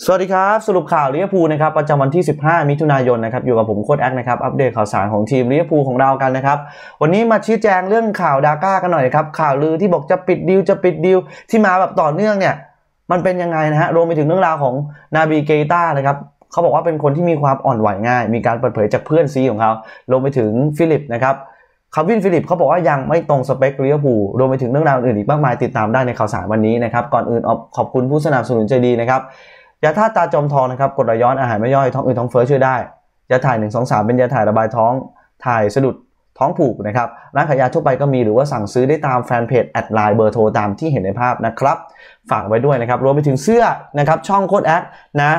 สวัสดีครับสรุปข่าวลิเวอร์พูลนะครับประจำวันที่15มิถุนายนนะครับอยู่กับผมโค้ชแอคนะครับอัปเดตข่าวสารของทีมลิเวอร์พูลของเรากันนะครับวันนี้มาชี้แจงเรื่องข่าวดาก้ากันหน่อยครับข่าวลือที่บอกจะปิดดีลที่มาแบบต่อเนื่องเนี่ยมันเป็นยังไงนะฮะรวมไปถึงเรื่องราวของนาบีเกต้านะครับเขาบอกว่าเป็นคนที่มีความอ่อนไหวง่ายมีการเปิดเผยจากเพื่อนซีของเขารวมไปถึงฟิลิปนะครับคาร์วินฟิลิปเขาบอกว่ายังไม่ตรงสเปคลิเวอร์พูลรวมไปถึงเรื่องราวอื่นอีกมากมายติดตามได้ในข่าวสารวันนี้นะครับก่อนอื่นขอบคุณผู้สนับสนุนใจดีนะครับยาธาตุตาจอมทองนะครับกรดไหลย้อนอาหารไม่ย่อยท้องอืดท้องเฟ้อช่วยได้ยาถ่าย123เป็นยาถ่ายระบายท้องถ่ายสะดุดท้องผูกนะครับร้านขายยาทั่วไปก็มีหรือว่าสั่งซื้อได้ตามแฟนเพจแอดไลน์เบอร์โทรตามที่เห็นในภาพนะครับฝากไว้ด้วยนะครับรวมไปถึงเสื้อนะครับช่องโค้ดแอคนะ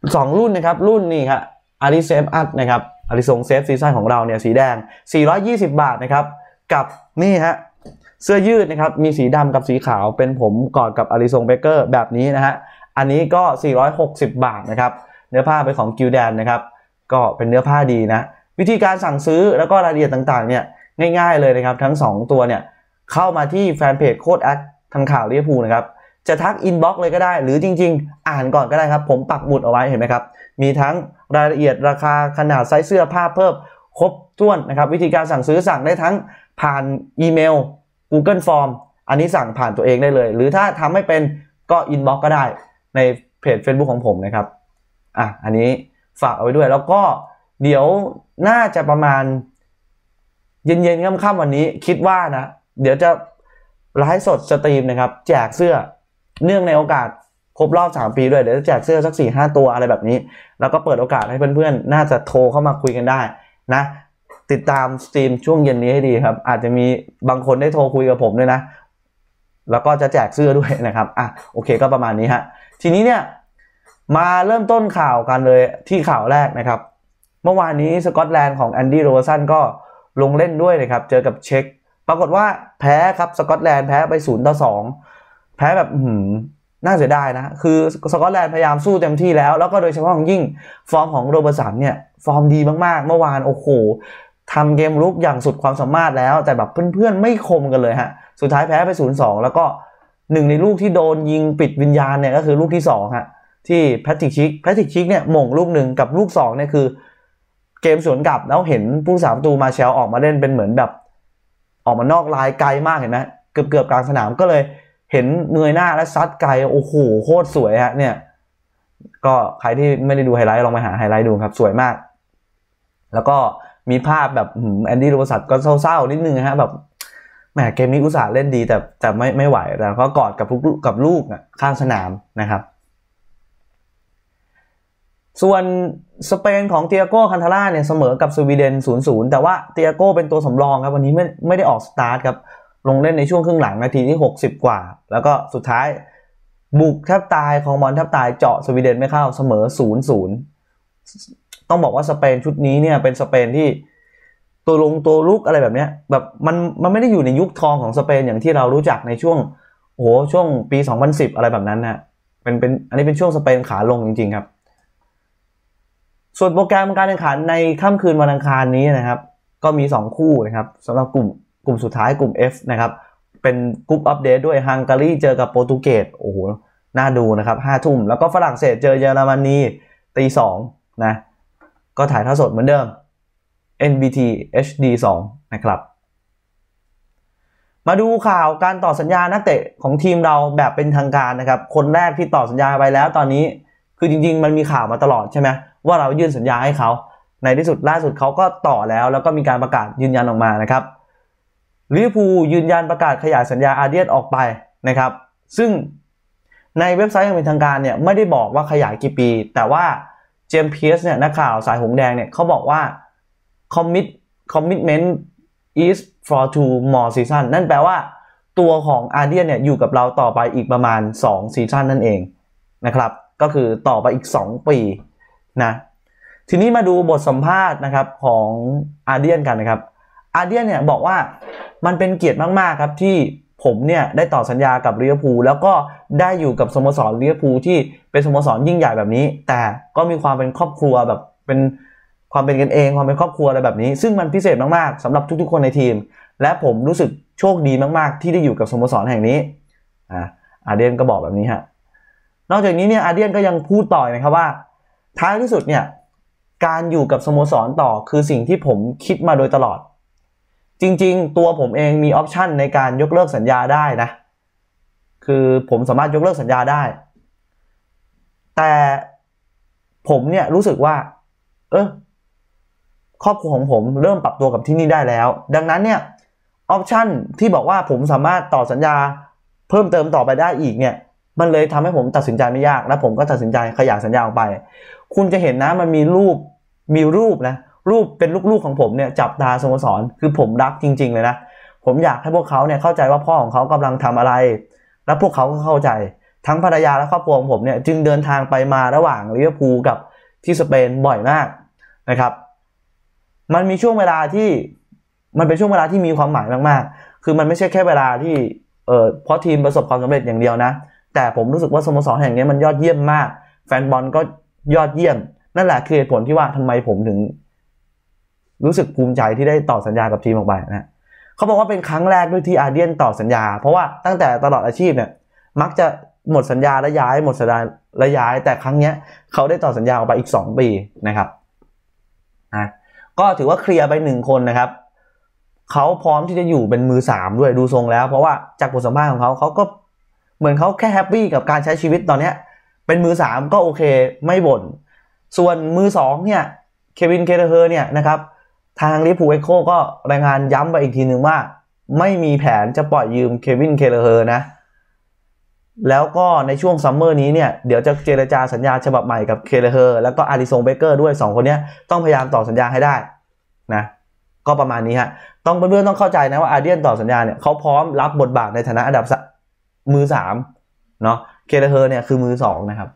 2รุ่นนะครับรุ่นนี้ครับอาริเซฟอัพนะครับอาริซงเซฟซีซั่นของเราเนี่ยสีแดง420 บาทนะครับกับนี่ฮะเสื้อยืดนะครับมีสีดำกับสีขาวเป็นผมกอดกับอาริซงเบเกอร์แบบนี้นะฮะอันนี้ก็460 บาทนะครับเนื้อผ้าเป็นของกิลแดนนะครับก็เป็นเนื้อผ้าดีนะวิธีการสั่งซื้อแล้วก็รายละเอียดต่างๆเนี่ยง่ายๆเลยนะครับทั้ง2ตัวเนี่ยเข้ามาที่แฟนเพจโค้ดแอคทันข่าวลิเวอร์พูลนะครับจะทักอินบ็อกซ์เลยก็ได้หรือจริงๆอ่านก่อนก็ได้ครับผมปักหมุดเอาไว้เห็นไหมครับมีทั้งรายละเอียดราคาขนาดไซส์เสื้อผ้าเพิ่มครบถ้วนนะครับวิธีการสั่งซื้อสั่งได้ทั้งผ่านอีเมล Google Form อันนี้สั่งผ่านตัวเองได้เลยหรือถ้าทำไม่เป็นก็อินบ็อกซ์ก็ได้ในเพจ Facebook ของผมนะครับอันนี้ฝากเอาไว้ด้วยแล้วก็เดี๋ยวน่าจะประมาณเย็นๆค่ำๆวันนี้คิดว่านะเดี๋ยวจะไลฟ์สดสตรีมนะครับแจกเสื้อเนื่องในโอกาสครบรอบ3 ปีด้วยเดี๋ยวจะแจกเสื้อสัก 4-5 ตัวอะไรแบบนี้แล้วก็เปิดโอกาสให้เพื่อนๆน่าจะโทรเข้ามาคุยกันได้นะติดตามสตรีมช่วงเย็นนี้ให้ดีครับอาจจะมีบางคนได้โทรคุยกับผมด้วยนะแล้วก็จะแจกเสื้อด้วยนะครับโอเคก็ประมาณนี้ฮะทีนี้เนี่ยมาเริ่มต้นข่าวกันเลยที่ข่าวแรกนะครับเมื่อวานนี้สกอตแลนด์ของแอนดี้โรเบอร์สันก็ลงเล่นด้วยนะครับเจอกับเช็กปรากฏว่าแพ้ครับสกอตแลนด์แพ้ไป0-2แพ้แบบน่าเสียดายนะคือสกอตแลนด์พยายามสู้เต็มที่แล้วก็โดยเฉพาะอย่างยิ่งฟอร์มของโรเบอร์สันเนี่ยฟอร์มดีมากๆเมื่อวานโอ้โหทำเกมรุกอย่างสุดความสามารถแล้วแต่แบบเพื่อนๆไม่คมกันเลยฮะสุดท้ายแพ้ไป0-2แล้วก็หนึ่งในลูกที่โดนยิงปิดวิญญาณเนี่ยก็คือลูกที่2ฮะที่แพทริกชิกเนี่ยหม่งลูกหนึ่งกับลูก2เนี่ยคือเกมสวนกลับแล้วเห็นผู้สาประตูมาเชลออกมาเล่นเป็นเหมือนแบบออกมานอกลายไกลมากเห็นไหมเกือบกลางสนามก็เลยเห็นเงยหน้าและซัดไกลโอ้โหโคตรสวยฮะเนี่ยก็ใครที่ไม่ได้ดูไฮไลท์ลองไปหาไฮไลท์ดูครับสวยมากแล้วก็มีภาพแบบแอนดี้โรเบอร์สันก็เศร้าๆนิดนึงฮะแบบแหมเกมนี้อุตส่าห์เล่นดีแต่ไม่ไหวแล้วก็กอดกับลูกข้างสนามนะครับส่วนสเปนของเตียโก้คันทาร่าเนี่ยเสมอกับสวีเดน 0-0 แต่ว่าเตียโก้เป็นตัวสำรองครับวันนี้ไม่ได้ออกสตาร์ทครับลงเล่นในช่วงครึ่งหลังนาทีที่60กว่าแล้วก็สุดท้ายบุกแทบตายของบอลแทบตายเจาะสวีเดนไม่เข้าเสมอ 0-0 ต้องบอกว่าสเปนชุดนี้เนี่ยเป็นสเปนที่ตัวลุกอะไรแบบเนี้ยแบบมันไม่ได้อยู่ในยุคทองของสเปนอย่างที่เรารู้จักในช่วงช่วงปี2010อะไรแบบนั้นนะเป็นอันนี้เป็นช่วงสเปนขาลงจริงๆครับส่วนโปรแกรมการแข่งขันในค่ำคืนวันอังคารนี้นะครับก็มี2คู่นะครับสำหรับกลุ่มสุดท้ายกลุ่ม F นะครับเป็นกรุ๊ปอัปเดตด้วยฮังการีเจอกับโปรตุเกสโอ้โหน่าดูนะครับ5 ทุ่มแล้วก็ฝรั่งเศสเจอเยอรมนีตี 2นะก็ถ่ายทอดสดเหมือนเดิม NBT HD 2นะครับมาดูข่าวการต่อสัญญานักเตะของทีมเราแบบเป็นทางการนะครับคนแรกที่ต่อสัญญาไปแล้วตอนนี้คือจริงๆมันมีข่าวมาตลอดใช่ไหมว่าเรายื่นสัญญาให้เขาในที่สุดล่าสุดเขาก็ต่อแล้วก็มีการประกาศยืนยันออกมานะครับลิเวอร์พูลยืนยันประกาศขยายสัญญาอาร์เดียนออกไปนะครับซึ่งในเว็บไซต์อย่างเป็นทางการเนี่ยไม่ได้บอกว่าขยายกี่ปีแต่ว่าเจมส์เพียร์สเนี่ยนักข่าวสายหงแดงเนี่ยเขาบอกว่า commitment is for 2 more season นั่นแปลว่าตัวของอาร์เดียนเนี่ยอยู่กับเราต่อไปอีกประมาณ2 ซีซั่นนั่นเองนะครับก็คือต่อไปอีก2 ปีนะทีนี้มาดูบทสัมภาษณ์นะครับของอาร์เดียนกันนะครับอาร์เดียนเนี่ยบอกว่ามันเป็นเกียรติมากๆครับที่ผมเนี่ยได้ต่อสัญญากับลิเวอร์พูลแล้วก็ได้อยู่กับสโมสรลิเวอร์พูลที่เป็นสโมสรยิ่งใหญ่แบบนี้แต่ก็มีความเป็นครอบครัวแบบเป็นความเป็นกันเองความเป็นครอบครัวอะไรแบบนี้ซึ่งมันพิเศษมากๆสำหรับทุกๆคนในทีมและผมรู้สึกโชคดีมากๆที่ได้อยู่กับสโมสรแห่งนี้อาร์เดียนก็บอกแบบนี้ฮะนอกจากนี้เนี่ยอาร์เดียนก็ยังพูดต่อนะครับว่าท้ายที่สุดเนี่ยการอยู่กับสโมสรต่อคือสิ่งที่ผมคิดมาโดยตลอดจริงๆตัวผมเองมีออปชันในการยกเลิกสัญญาได้นะคือผมสามารถยกเลิกสัญญาได้แต่ผมเนี่ยรู้สึกว่าครอบครัวของผมเริ่มปรับตัวกับที่นี่ได้แล้วดังนั้นเนี่ยออปชันที่บอกว่าผมสามารถต่อสัญญาเพิ่มเติมต่อไปได้อีกเนี่ยมันเลยทำให้ผมตัดสินใจไม่ยากและผมก็ตัดสินใจขยายสัญญาออกไปคุณจะเห็นนะมันมีรูปนะรูปเป็นลูกๆของผมเนี่ยจับตาสโมสรคือผมรักจริงๆเลยนะผมอยากให้พวกเขาเนี่ยเข้าใจว่าพ่อของเขากำลังทำอะไรและพวกเขาก็เข้าใจทั้งภรรยาและครอบครัวของผมเนี่ยจึงเดินทางไปมาระหว่างลิเวอร์พูลกับที่สเปนบ่อยมากนะครับมันมีช่วงเวลาที่มันเป็นช่วงเวลาที่มีความหมายมากๆคือมันไม่ใช่แค่เวลาที่เพราะทีมประสบความสำเร็จอย่างเดียวนะแต่ผมรู้สึกว่าสโมสรแห่งนี้มันยอดเยี่ยมมากแฟนบอลก็ยอดเยี่ยมนั่นแหละคือเหตุผลที่ว่าทำไมผมถึงรู้สึกภูมิใจที่ได้ต่อสัญญากับทีมออกไปนะเขาบอกว่าเป็นครั้งแรกด้วยที่อาร์เดียนต่อสัญญาเพราะว่าตั้งแต่ตลอดอาชีพเนี่ยมักจะหมดสัญญาและย้ายหมดสัญญาและย้ายแต่ครั้งนี้เขาได้ต่อสัญญาออกไปอีก2 ปีนะครับก็ถือว่าเคลียร์ไป1 คนนะครับเขาพร้อมที่จะอยู่เป็นมือ3ด้วยดูทรงแล้วเพราะว่าจากบทสัมภาษณ์ของเขาก็เหมือนเขาแค่แฮปปี้กับการใช้ชีวิตตอนนี้เป็นมือ3ก็โอเคไม่บ่นส่วนมือ2เนี่ยเควินเคเลเฮอร์เนี่ยนะครับทางลิเวอร์พูลเอ็กโคก็รายงานย้ำไปอีกทีนึงว่าไม่มีแผนจะปล่อยยืมเควินเคเลเฮอร์นะแล้วก็ในช่วงซัมเมอร์นี้เนี่ยเดี๋ยวจะเจรจาสัญญาฉบับใหม่กับเคเลเฮอร์แล้วก็อาริซงเบเกอร์ด้วย2 คนนี้ต้องพยายามต่อสัญญาให้ได้นะก็ประมาณนี้ฮะเพื่อนๆต้องเข้าใจนะว่าอาร์เดียนต่อสัญญาเนี่ยเขาพร้อมรับบทบาทในฐานะอันดับมือ3เนาะเคเลเฮอร์เนี่ยคือมือ2นะครับ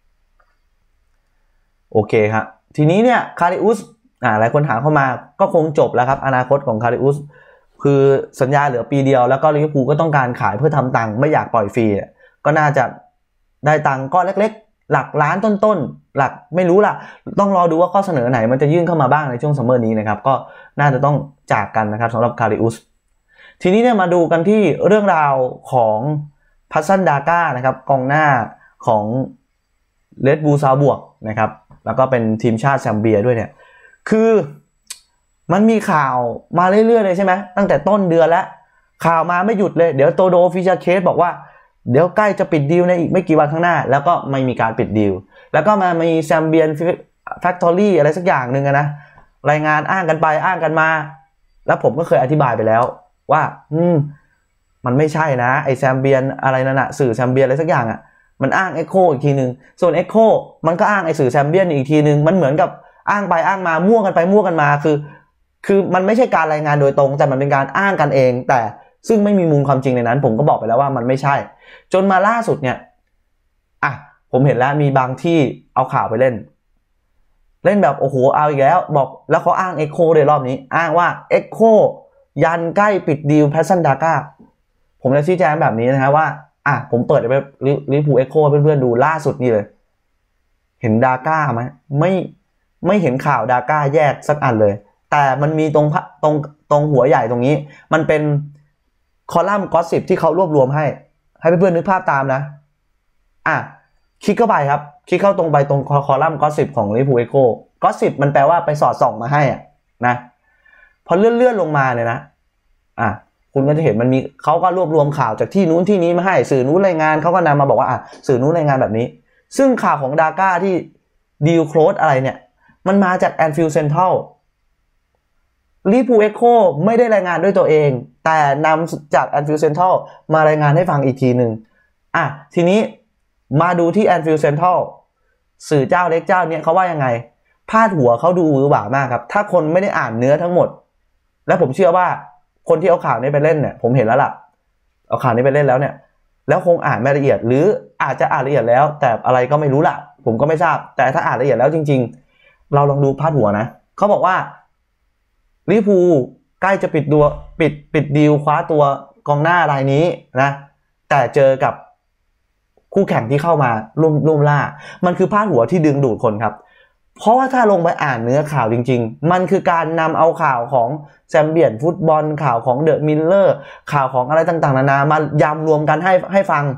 โอเคครับทีนี้เนี่ยคาริอุสหลายคนถามเข้ามาก็คงจบแล้วครับอนาคตของคาริอุสคือสัญญาเหลือปีเดียวแล้วก็ลิเวอร์พูลก็ต้องการขายเพื่อทำตังค์ไม่อยากปล่อยฟรีก็น่าจะได้ตังค์ก้อนเล็กๆหลักล้านต้นๆหลักไม่รู้ล่ะต้องรอดูว่าข้อเสนอไหนมันจะยื่นเข้ามาบ้างในช่วงซัมเมอร์นี้นะครับก็น่าจะต้องจากกันนะครับสำหรับคาริอุสทีนี้เนี่ยมาดูกันที่เรื่องราวของพัสซันดาก้านะครับกองหน้าของเรดบูลซาวบวกนะครับแล้วก็เป็นทีมชาติแซมเบียด้วยเนี่ยคือมันมีข่าวมาเรื่อยๆเลยใช่ไหมตั้งแต่ต้นเดือนแล้วข่าวมาไม่หยุดเลยเดี๋ยวโตโดฟิชาเคสบอกว่าเดี๋ยวใกล้จะปิดดีลในอีกไม่กี่วันข้างหน้าแล้วก็ไม่มีการปิดดีลแล้วก็มามีแซมเบียนแฟคทอรี่อะไรสักอย่างหนึ่งนะรายงานอ้างกันไปอ้างกันมาแล้วผมก็เคยอธิบายไปแล้วว่ามันไม่ใช่นะไอแซมเบียนอะไรนั่นน่ะสื่อแซมเบียนอะไรสักอย่างมันอ้างเอ็กโคอีกทีนึงส่วนเอ็กโคมันก็อ้างไอสื่อแซมเบียนอีกทีนึงมันเหมือนกับอ้างไปอ้างมามั่วกันไปมั่วกันมาคือมันไม่ใช่การรายงานโดยตรงแต่มันเป็นการอ้างกันเองแต่ซึ่งไม่มีมูลความจริงในนั้นผมก็บอกไปแล้วว่ามันไม่ใช่จนมาล่าสุดเนี่ยผมเห็นแล้วมีบางที่เอาข่าวไปเล่นแบบโอ้โหเอาอีกแล้วบอกแล้วเขาอ้างเอ็กโคในรอบนี้อ้างว่าเอ็กโคยันใกล้ปิดดีลแพสซันดาก้าผมจะชี้แจงแบบนี้นะฮะว่าผมเปิดไปลิเวอร์พูลเอ็กโคเพื่อนๆดูล่าสุดนี่เลยเห็นดาก้าไหมไม่เห็นข่าวดาก้าแยกสักอันเลยแต่มันมีตรงหัวใหญ่ตรงนี้มันเป็นคอลัมน์ก็อสซิปที่เขารวบรวมให้เพื่อนๆนึกภาพตามนะคลิกเข้าไปครับคลิกเข้าตรงไปตรงคอลัมน์ก็อสซิปของลิเวอร์พูลเอ็กโคก็อสซิปมันแปลว่าไปสอดส่องมาให้นะพอเลื่อนลงมาเนี่ยนะคุณก็จะเห็นมันมีเขาก็รวบรวมข่าวจากที่นู้นที่นี้มาให้สื่อนู้นรายงานเขาก็นำมาบอกว่าสื่อนู้นรายงานแบบนี้ซึ่งข่าวของดาก้าที่ดีลโคลสอะไรเนี่ยมันมาจากแอนฟิลด์เซ็นทรัลลิเวอร์พูลเอ็กโคไม่ได้รายงานด้วยตัวเองแต่นำจากแอนฟิลด์เซ็นทรัลมารายงานให้ฟังอีกทีหนึ่งทีนี้มาดูที่แอนฟิลด์เซ็นทรัลสื่อเจ้าเล็กเจ้าเนี่ยเขาว่ายังไงพาดหัวเขาดูหวือหวามากครับถ้าคนไม่ได้อ่านเนื้อทั้งหมดและผมเชื่อว่าคนที่เอาข่าวนี้ไปเล่นเนี่ยผมเห็นแล้วล่ะเอาข่าวนี้ไปเล่นแล้วเนี่ยแล้วคงอ่านไม่ละเอียดหรืออาจจะอ่านละเอียดแล้วแต่อะไรก็ไม่รู้ล่ะผมก็ไม่ทราบแต่ถ้าอ่านละเอียดแล้วจริงๆเราลองดูพาดหัวนะเขาบอกว่าลิเวอร์พูลใกล้จะปิดดีลคว้าตัวกองหน้ารายนี้นะแต่เจอกับคู่แข่งที่เข้ามาร่วมล่ามันคือพาดหัวที่ดึงดูดคนครับเพราะว่าถ้าลงไปอ่านเนื้อข่าวจริงๆมันคือการนำเอาข่าวของแซมเบียนฟุตบอลข่าวของเดอะมิลเลอร์ข่าวของอะไรต่างๆนานามายำรวมกันให้ฟัง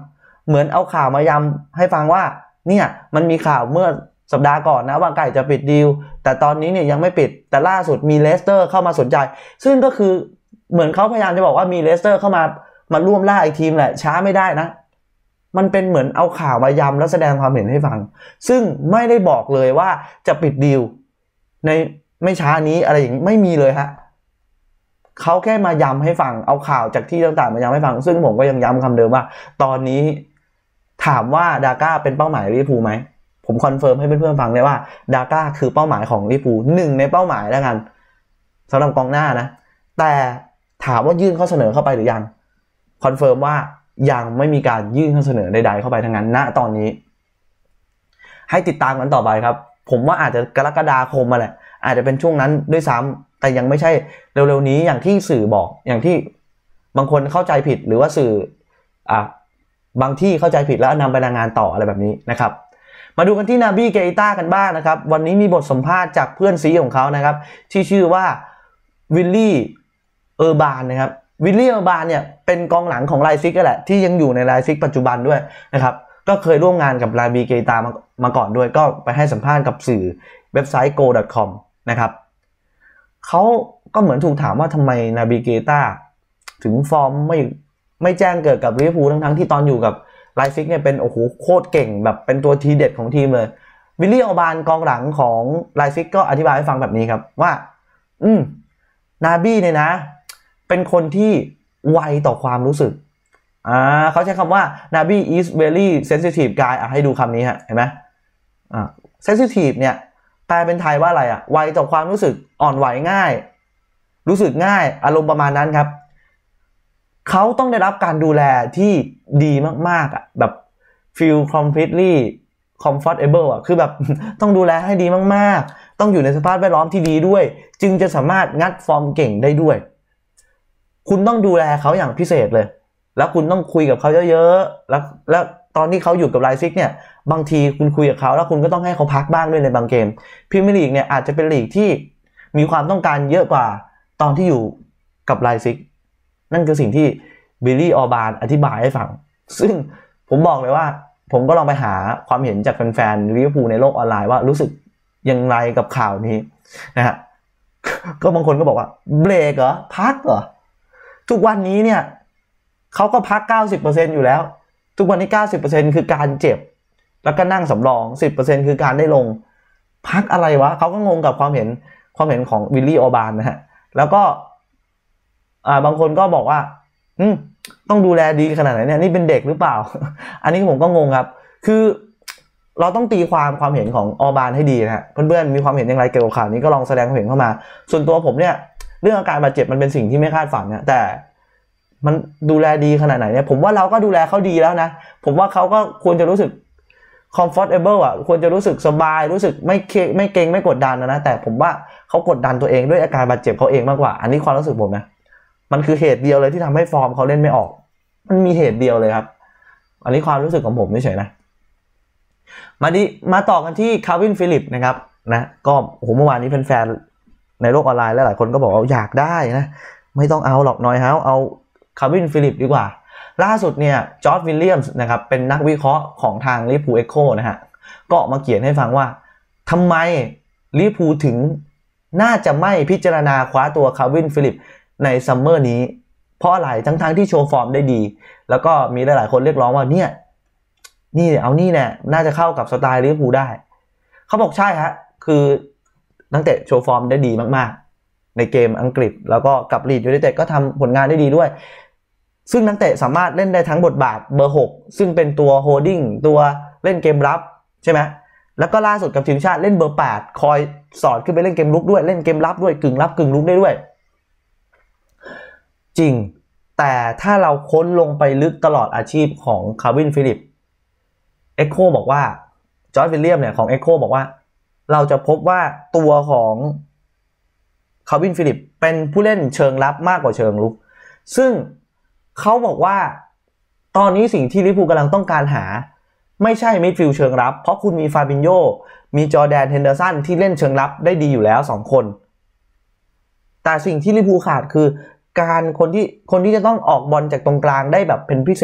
เหมือนเอาข่าวมาย้ำให้ฟังว่าเนี่ยมันมีข่าวเมื่อสัปดาห์ก่อนนะว่าใกล้จะปิดดีลแต่ตอนนี้เนี่ยยังไม่ปิดแต่ล่าสุดมีเลสเตอร์เข้ามาสนใจซึ่งก็คือเหมือนเขาพยายามจะบอกว่ามีเลสเตอร์เข้ามาร่วมล่าอีกทีมแหละช้าไม่ได้นะมันเป็นเหมือนเอาข่าวมาย้ำแล้วแสดงความเห็นให้ฟังซึ่งไม่ได้บอกเลยว่าจะปิดดีลในไม่ช้านี้อะไรอย่างนี้ไม่มีเลยฮะเขาแค่มาย้ำให้ฟังเอาข่าวจากที่ต่างๆมาย้ำให้ฟังซึ่งผมก็ยังย้ำคำเดิมว่าตอนนี้ถามว่าดาก้าเป็นเป้าหมายลิเวอร์พูลไหมผมคอนเฟิร์มให้เพื่อนๆฟังเลยว่าดาก้าคือเป้าหมายของลิเวอร์พูลหนึ่งในเป้าหมายแล้วกันสำหรับกองหน้านะแต่ถามว่ายื่นข้อเสนอเข้าไปหรือยังคอนเฟิร์มว่ายังไม่มีการยื่นข้อเสนอใดๆเข้าไปทั้งนั้นณตอนนี้ให้ติดตามกันต่อไปครับผมว่าอาจจะกรกฎาคมมาแหละอาจจะเป็นช่วงนั้นด้วยซ้ำแต่ยังไม่ใช่เร็วๆนี้อย่างที่สื่อบอกอย่างที่บางคนเข้าใจผิดหรือว่าสื่อบางที่เข้าใจผิดแล้วนำไปรายงานต่ออะไรแบบนี้นะครับมาดูกันที่นาบี้เกอิต้ากันบ้างนะครับวันนี้มีบทสัมภาษณ์จากเพื่อนซีของเขานะครับที่ชื่อว่าวิลลี่เออร์บานนะครับวิลลี่เออร์บานเนี่ยเป็นกองหลังของไลซิกก็แหละที่ยังอยู่ในไลซิกปัจจุบันด้วยนะครับก็เคยร่วมงานกับนาบี้เกอิต้ามาก่อนด้วยก็ไปให้สัมภาษณ์กับสื่อเว็บไซต์ go.com นะครับเขาก็เหมือนถูกถามว่าทำไมนาบี้เกอิต้าถึงฟอร์มไม่แจ้งเกิดกับลิเวอร์พูลทั้งที่ตอนอยู่กับไลซิกเนี่ยเป็นโอ้โหโคตรเก่งแบบเป็นตัวทีเด็ดของทีมเลยวิลลี่ออบานกองหลังของไลซิกก็อธิบายให้ฟังแบบนี้ครับว่านาบี้เนี่ยนะเป็นคนที่ไวต่อความรู้สึกเขาใช้คำว่านาบี้ is very sensitive guy ให้ดูคำนี้ฮะเห็นไหมsensitive เนี่ยแปลเป็นไทยว่าอะไรไวต่อความรู้สึกอ่อนไหวง่ายรู้สึกง่ายอารมณ์ประมาณนั้นครับเขาต้องได้รับการดูแลที่ดีมากๆแบบ feel completely comfortable คือแบบต้องดูแลให้ดีมากๆต้องอยู่ในสภาพแวดล้อมที่ดีด้วยจึงจะสามารถงัดฟอร์มเก่งได้ด้วยคุณต้องดูแลเขาอย่างพิเศษเลยแล้วคุณต้องคุยกับเขาเยอะๆแล้วตอนที่เขาอยู่กับไลซิกเนี่ยบางทีคุณคุยกับเขาแล้วคุณก็ต้องให้เขาพักบ้างด้วยในบางเกมพรีเมียร์ลีกเนี่ยอาจจะเป็นลีกที่มีความต้องการเยอะกว่าตอนที่อยู่กับไลซิกนั่นคือสิ่งที่บิลลี่ออบานอธิบายให้ฟังซึ่งผมบอกเลยว่าผมก็ลองไปหาความเห็นจากแฟนๆลิเวอร์พูลในโลกออนไลน์ว่ารู้สึกยังไงกับข่าวนี้นะฮะก็บางคนก็บอกว่าเบรกเหรอพักเหรอทุกวันนี้เนี่ยเขาก็พัก 90% อยู่แล้วทุกวันนี้ 90% คือการเจ็บแล้วก็นั่งสำรอง 10% คือการได้ลงพักอะไรวะเขาก็งงกับความเห็นของวิลลี่ออบานนะฮะแล้วก็บางคนก็บอกว่าต้องดูแลดีขนาดไหนเนี่ยนี่เป็นเด็กหรือเปล่า อันนี้ผมก็งงครับคือเราต้องตีความเห็นของออบานให้ดีนะฮะเพื่อนๆมีความเห็นอย่างไรเกี่ยวกับข่าวนี้ก็ลองแสดงความเห็นเข้ามาส่วนตัวผมเนี่ยเรื่องอาการบาดเจ็บมันเป็นสิ่งที่ไม่คาดฝันนะแต่มันดูแลดีขนาดไหนเนี่ยผมว่าเราก็ดูแลเขาดีแล้วนะผมว่าเขาก็ควรจะรู้สึก comfortable ควรจะรู้สึกสบายรู้สึกไม่เกรงไม่กดดันนะแต่ผมว่าเขากดดันตัวเองด้วยอาการบาดเจ็บเขาเองมากกว่าอันนี้ความรู้สึกผมนะมันคือเหตุเดียวเลยที่ทำให้ฟอร์มเขาเล่นไม่ออกมันมีเหตุเดียวเลยครับอันนี้ความรู้สึกของผมไม่เฉยนะมาต่อกันที่คาร์วินฟิลิปนะครับนะก็โอ้โหเมื่อวานนี้แฟนๆในโลกออนไลน์หลายคนก็บอกว่าอยากได้นะไม่ต้องเอาหรอกน้อยเอาคาร์วินฟิลิปดีกว่าล่าสุดเนี่ยจอร์จวิลเลียมส์นะครับเป็นนักวิเคราะห์ของทางลิเวอร์พูลเอ็กโคนะฮะก็มาเขียนให้ฟังว่าทำไมลิเวอร์พูลถึงน่าจะไม่พิจารณาคว้าตัวคาร์วินฟิลิปในซัมเมอร์นี้เพราะอะไรทั้งที่โชว์ฟอร์มได้ดีแล้วก็มีหลายๆคนเรียกร้องว่านี่เอานี่แน่น่าจะเข้ากับสไตล์ลิเวอร์พูลได้เขาบอกใช่ฮะคือนักเตะโชว์ฟอร์มได้ดีมากๆในเกมอังกฤษแล้วก็กับลีดยูไนเต็ดก็ทำผลงานได้ดีด้วยซึ่งนักเตะสามารถเล่นได้ทั้งบทบาทเบอร์6ซึ่งเป็นตัวโฮลดิ้งตัวเล่นเกมรับใช่ไหมแล้วก็ล่าสุดกับทีมชาติเล่นเบอร์8คอยสอดขึ้นไปเล่นเกมลุกด้วยเล่นเกมรับด้วยกึ่งรับกึ่งลุกได้ด้วยจริงแต่ถ้าเราค้นลงไปลึกตลอดอาชีพของคาร์วินฟิลิปเอ็กโคบอกว่าจอร์จวิลเลียมเนี่ยของเอ็กโคบอกว่าเราจะพบว่าตัวของคาร์วินฟิลิปเป็นผู้เล่นเชิงรับมากกว่าเชิงลุกซึ่งเขาบอกว่าตอนนี้สิ่งที่ลิเวอร์พูลกำลังต้องการหาไม่ใช่มิดฟิลด์เชิงรับเพราะคุณมีฟาบินโญมีจอร์แดนเฮนเดอร์สันที่เล่นเชิงรับได้ดีอยู่แล้ว2คนแต่สิ่งที่ลิเวอร์พูลขาดคือการคนที่จะต้องออกบอลจากตรงกลางได้แบบเป็นพิเศษ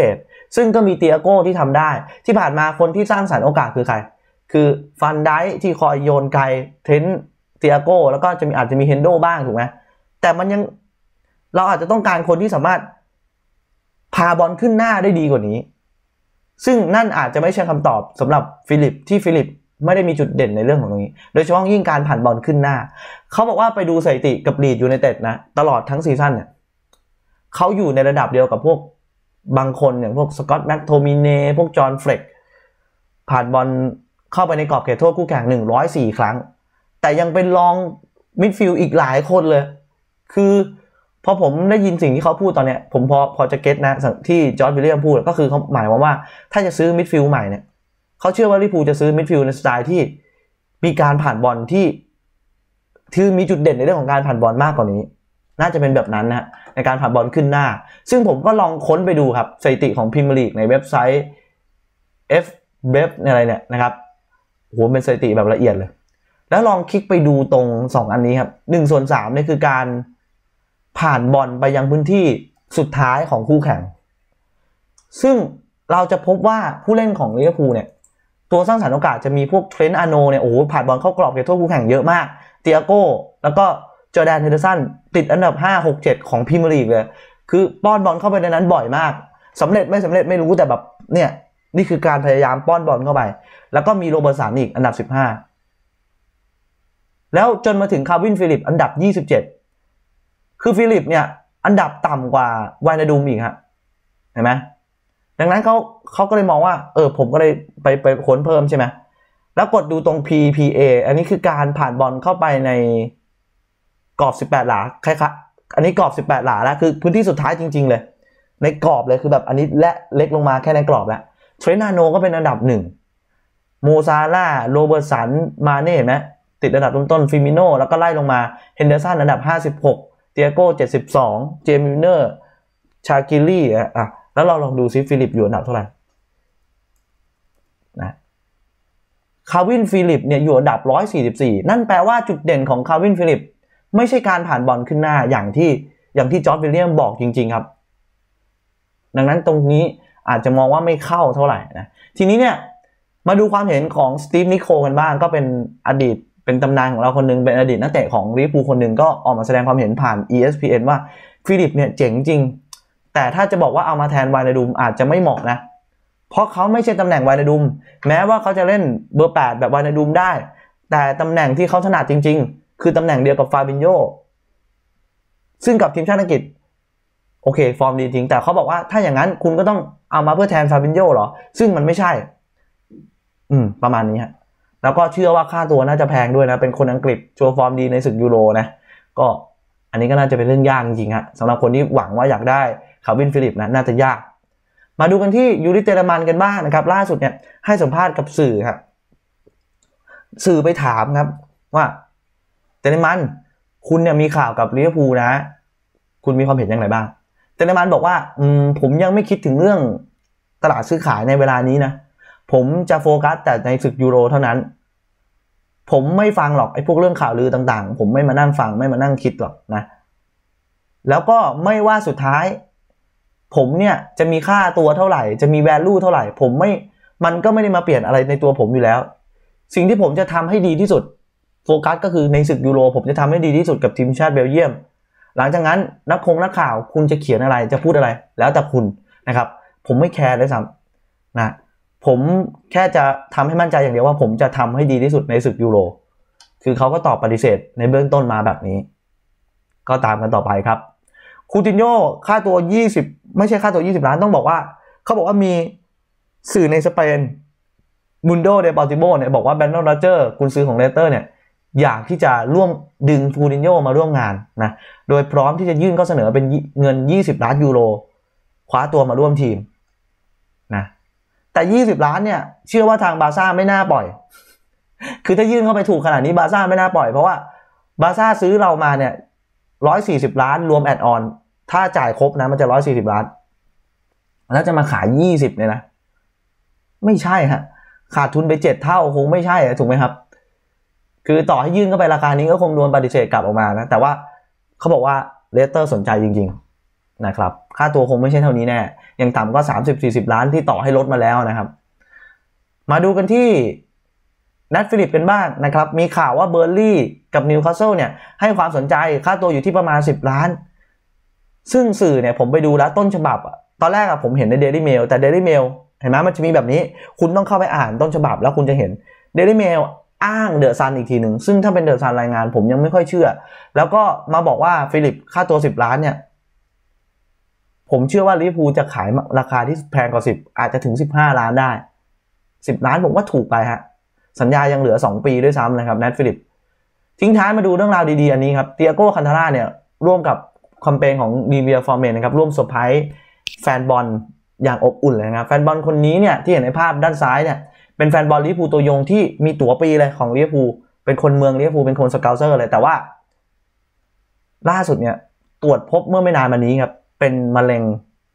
ซึ่งก็มีเตียโก้ที่ทำได้ที่ผ่านมาคนที่สร้างสรรค์โอกาสคือใครคือฟันไดที่คอยโยนไกลเทรนต์เตียโก้แล้วก็อาจจะมีเฮนโดบ้างถูกไหมแต่มันยังเราอาจจะต้องการคนที่สามารถพาบอลขึ้นหน้าได้ดีกว่านี้ซึ่งนั่นอาจจะไม่ใช่คำตอบสำหรับฟิลิปไม่ได้มีจุดเด่นในเรื่องของตรงนี้โดยเฉพาะยิ่งการผ่านบอลขึ้นหน้าเขาบอกว่าไปดูสถิติกับลีดยูไนเต็ดนะตลอดทั้งซีซั่นเนี่ยเขาอยู่ในระดับเดียวกับพวกบางคนอย่างพวกสกอตต์แม็กโทมิเน่พวกจอห์นเฟล็กผ่านบอลเข้าไปในกรอบเขตโทษคู่แข่ง104ครั้งแต่ยังเป็นรองมิดฟิลด์อีกหลายคนเลยคือพอผมได้ยินสิ่งที่เขาพูดตอนเนี้ยผมพอจะเก็ตนะที่จอร์จวิลเลียมพูดก็คือเขาหมายความว่าถ้าจะซื้อมิดฟิลด์ใหม่เนี่ยเขาเชื่อว่าลิเวอร์พูลจะซื้อมิดฟิลด์ในสไตล์ที่มีการผ่านบอลที่มีจุดเด่นในเรื่องของการผ่านบอลมากกว่านี้น่าจะเป็นแบบนั้นนะในการผ่านบอลขึ้นหน้าซึ่งผมก็ลองค้นไปดูครับสถิติของพรีเมียร์ลีกในเว็บไซต์ FBref อะไรเนี่ยนะครับโหเป็นสถิติแบบละเอียดเลยแล้วลองคลิกไปดูตรง2อันนี้ครับ1/3เนี่ยคือการผ่านบอลไปยังพื้นที่สุดท้ายของคู่แข่งซึ่งเราจะพบว่าผู้เล่นของลิเวอร์พูลเนี่ยตัวสร้างสรรค์โอกาสจะมีพวกเทรนต์อาร์โนเนี่ยโอ้โหผ่านบอลเข้ากรอบเขตโทษคู่แข่งเยอะมากเตียโก้แล้วก็จอร์แดน เฮนเดอร์สันติดอันดับ5 6 7ของพรีเมียร์ลีกเลยคือป้อนบอลเข้าไปในนั้นบ่อยมากสำเร็จไม่สำเร็จไม่รู้แต่แบบเนี่ยนี่คือการพยายามป้อนบอลเข้าไปแล้วก็มีโรเบิร์ตสันอีกอันดับ15แล้วจนมาถึงคาร์วินฟิลิปอันดับ27คือฟิลิปเนี่ยอันดับต่ำกว่าไวนาดูมอีกฮะเห็นไหมดังนั้นเขาก็เลยมองว่าผมก็เลยไปค้นเพิ่มใช่ไหมแล้วกดดูตรง PPA อันนี้คือการผ่านบอลเข้าไปในกรอบ18หลาคล้ายๆอันนี้กรอบ18หลาแล้วคือพื้นที่สุดท้ายจริงๆเลยในกรอบเลยคือแบบอันนี้และเล็กลงมาแค่ในกรอบแล้วเทรนต์อาร์โนก็เป็นอันดับ1โมซาล่าโรเบิร์ตสันมาเน่เห็นไหมติดอันดับต้นๆฟิมิโน่แล้วก็ไล่ลงมาเฮนเดอร์สันอันดับ56เตียโก้72เจมส์มิลเนอร์ชากิลี่แล้วเราลองดูซิฟิลิปอยู่อันดับเท่าไหร่นะคาร์วินฟิลิปเนี่ยอยู่อันดับ144นั่นแปลว่าจุดเด่นของคาร์วินฟิลิปไม่ใช่การผ่านบอลขึ้นหน้าอย่างที่จอร์จวิลเลียมบอกจริงๆครับดังนั้นตรงนี้อาจจะมองว่าไม่เข้าเท่าไหร่นะทีนี้เนี่ยมาดูความเห็นของสตีฟนิโคลกันบ้างก็เป็นอดีตเป็นตำนานของเราคนนึงเป็นอดีตนักเตะของลิเวอร์พูลคนนึงก็ออกมาแสดงความเห็นผ่าน ESPN ว่าฟิลิปเนี่ยเจ๋งจริงแต่ถ้าจะบอกว่าเอามาแทนไวนาดูมอาจจะไม่เหมาะนะเพราะเขาไม่ใช่ตำแหน่งไวนาดูมแม้ว่าเขาจะเล่นเบอร์8แบบไวนาดูมได้แต่ตำแหน่งที่เขาถนัดจริงๆคือตำแหน่งเดียวกับฟาบินโญซึ่งกับทีมชาติอังกฤษโอเคฟอร์มดีจริงแต่เขาบอกว่าถ้าอย่างนั้นคุณก็ต้องเอามาเพื่อแทนฟาบินโญเหรอซึ่งมันไม่ใช่ประมาณนี้ฮะแล้วก็เชื่อว่าค่าตัวน่าจะแพงด้วยนะเป็นคนอังกฤษโชว์ฟอร์มดีในศึกยูโรนะก็อันนี้ก็น่าจะเป็นเรื่องยากจริงๆฮะสำหรับคนที่หวังว่าอยากได้คาร์วินฟิลิปนะน่าจะยากมาดูกันที่ยูริเตเลมันกันบ้างนะครับล่าสุดเนี่ยให้สัมภาษณ์กับสื่อครับสื่อไปถามครับว่าเตเลมันคุณเนี่ยมีข่าวกับลิเวอร์พูลนะคุณมีความเห็นอย่างไรบ้างเตเลมันบอกว่าผมยังไม่คิดถึงเรื่องตลาดซื้อขายในเวลานี้นะผมจะโฟกัสแต่ในศึกยูโรเท่านั้นผมไม่ฟังหรอกไอ้พวกเรื่องข่าวลือต่างๆผมไม่มานั่งฟังไม่มานั่งคิดหรอกนะแล้วก็ไม่ว่าสุดท้ายผมเนี่ยจะมีค่าตัวเท่าไหร่จะมี value เท่าไหร่มันก็ไม่ได้มาเปลี่ยนอะไรในตัวผมอยู่แล้วสิ่งที่ผมจะทำให้ดีที่สุดโฟกัสก็คือในศึกยูโรผมจะทำให้ดีที่สุดกับทีมชาติเบลเยียมหลังจากนั้นนักข่าวคุณจะเขียนอะไรจะพูดอะไรแล้วแต่คุณนะครับผมไม่แคร์เลยซ้ำนะผมแค่จะทำให้มั่นใจอย่างเดียวว่าผมจะทำให้ดีที่สุดในศึกยูโรคือเขาก็ตอบปฏิเสธในเบื้องต้นมาแบบนี้ก็ตามกันต่อไปครับคูตินโญ่ค่าตัว20ไม่ใช่ค่าตัว20ล้านต้องบอกว่าเขาบอกว่ามีสื่อในสเปนมุนโดเดปอร์ติโบเนี่ยบอกว่าแบรนดอน โรเจอร์กุนซือของเลสเตอร์เนี่ยอยากที่จะร่วมดึงคูตินโญ่มาร่วมงานนะโดยพร้อมที่จะยื่นข้อเสนอเป็นเงิน20ล้านยูโรคว้าตัวมาร่วมทีมนะแต่20ล้านเนี่ยเชื่อว่าทางบาร์ซ่าไม่น่าปล่อยคือถ้ายื่นเข้าไปถูกขนาดนี้บาร์ซ่าไม่น่าปล่อยเพราะว่าบาร์ซ่าซื้อเรามาเนี่ย140ล้านรวมแอดออนถ้าจ่ายครบนะมันจะ140ล้านแล้วจะมาขาย20เนี่ยนะไม่ใช่ฮะขาดทุนไป7เท่าคงไม่ใช่ถูกไหมครับคือต่อให้ยื่นเข้าไปราคานี้ก็คงโดนปฏิเสธกลับออกมานะแต่ว่าเขาบอกว่าเลสเตอร์สนใจจริงๆนะครับค่าตัวคงไม่ใช่เท่านี้แน่อย่างต่ำก็30-40 ล้านที่ต่อให้ลดมาแล้วนะครับมาดูกันที่นัทฟิลิปเป็นบ้างนะครับมีข่าวว่าเบอร์ลี่กับนิวคาสเซิลเนี่ยให้ความสนใจค่าตัวอยู่ที่ประมาณ10 ล้านซึ่งสื่อเนี่ยผมไปดูแล้วต้นฉบับตอนแรกผมเห็นใน Daily Mail แต่ Daily Mail เห็นไหมมันจะมีแบบนี้คุณต้องเข้าไปอ่านต้นฉบับแล้วคุณจะเห็น Daily Mail อ้างเดอะซันอีกทีหนึ่งซึ่งถ้าเป็นเดอะซันรายงานผมยังไม่ค่อยเชื่อแล้วก็มาบอกว่าฟิลิปค่าตัว10 ล้านเนี่ยผมเชื่อว่าลิเวอร์พูลจะขายราคาที่แพงกว่า10อาจจะถึง15 ล้านได้10 ล้านผมว่าถูกไปฮะสัญญายังเหลือ2 ปีด้วยซ้ำนะครับแนทฟิลิปทิ้งท้ายมาดูเรื่องราวดีๆอันนี้ครับเตียโก้คันทาร่าเนี่ยร่วมกับแคมเปญของดีเวียฟอร์เมนนะครับร่วมเซอร์ไพรส์แฟนบอลอย่างอบอุ่นเลยนะครับแฟนบอลคนนี้เนี่ยที่เห็นในภาพด้านซ้ายเนี่ยเป็นแฟนบอลลิเวอร์พูลตัวยงที่มีตั๋วปีเลยของลิเวอร์พูลเป็นคนเมืองลิเวอร์พูลเป็นคนสเกาเซอร์เลยแต่ว่าล่าสุดเนี่ยตรวจพบเมื่อไม่นานมานี้ครับเป็นมะเร็ง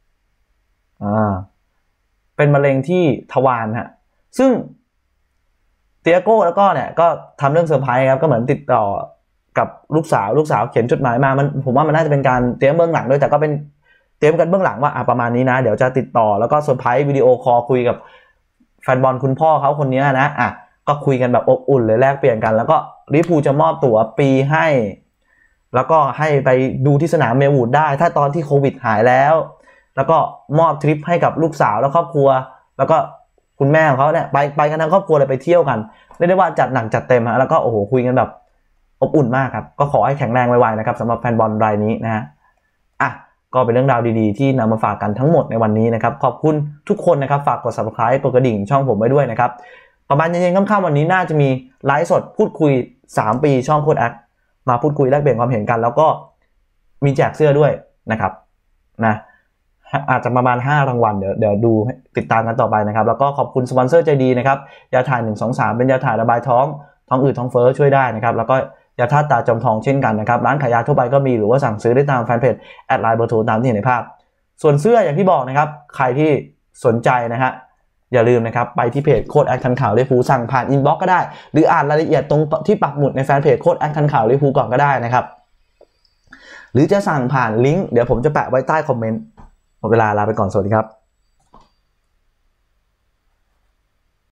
เป็นมะเร็งที่ทวารฮะซึ่งเตียโก้แล้วก็เนี่ยก็ทำเรื่องเซอร์ไพรส์ครับก็เหมือนติดต่อกับลูกสาวเขียนจดหมายมามันผมว่ามันน่าจะเป็นการเตรียมเบื้องหลังด้วยแต่ก็เป็นเตรียมกันเบื้องหลังว่าประมาณนี้นะเดี๋ยวจะติดต่อแล้วก็เซอร์ไพรส์วิดีโอคอลคุยกับแฟนบอลคุณพ่อเขาคนนี้นะก็คุยกันแบบอบอุ่นเลยแลกเปลี่ยนกันแล้วก็ลิเวอร์พูลจะมอบตั๋วปีให้แล้วก็ให้ไปดูที่สนามเมลวูดได้ถ้าตอนที่โควิดหายแล้วก็มอบทริปให้กับลูกสาวและครอบครัวแล้วก็คุณแม่ของเขาเนี่ยไปกันทั้งครอบครัวเลยไปเที่ยวกันเรียกได้ว่าจัดหนักจัดเต็มฮะแล้วก็โอ้โหคุยกันแบบอบอุ่นมากครับก็ขอให้แข็งแรงไวๆนะครับสำหรับแฟนบอลรายนี้นะฮะก็เป็นเรื่องราวดีๆที่นำมาฝากกันทั้งหมดในวันนี้นะครับขอบคุณทุกคนนะครับฝากกด Subscribe กดกระดิ่งช่องผมไว้ด้วยนะครับประมาณเย็นๆค่ำๆวันนี้น่าจะมีไลฟ์สดพูดคุย3 ปีช่องโค้ดแอคมาพูดคุยแลกเปลี่ยนความเห็นกันแล้วก็มีแจกเสื้อด้วยนะครับนะอาจจะประมาณ5 รางวัลเดี๋ยวดูติดตามกันต่อไปนะครับแล้วก็ขอบคุณสปอนเซอร์ใจดีนะครับยาถ่าย123เป็นยาถ่ายระบายท้องอืดท้องเฟ้อช่วยได้นะครับแล้วก็ยาธาตุตาจอมทองเช่นกันนะครับร้านขายยาทั่วไปก็มีหรือว่าสั่งซื้อได้ตามแฟนเพจแอดไลน์เบอร์โทรตามที่เห็นในภาพส่วนเสื้ออย่างที่บอกนะครับใครที่สนใจนะฮะอย่าลืมนะครับไปที่เพจโค้ดแอคทันข่าวลิเวอร์พูลสั่งผ่านอินบ็อกซ์ก็ได้หรืออ่านรายละเอียดตรงที่ปักหมุดในแฟนเพจโค้ดแอคทันข่าวลิเวอร์พูลก่อนก็ได้นะครับหรือจะสั่งผ่านลิงก์เดี๋ยวผมจะแปะไว้ใต้คอมเมนต์หมดเวลาลาไปก่อนสวัสดีครับ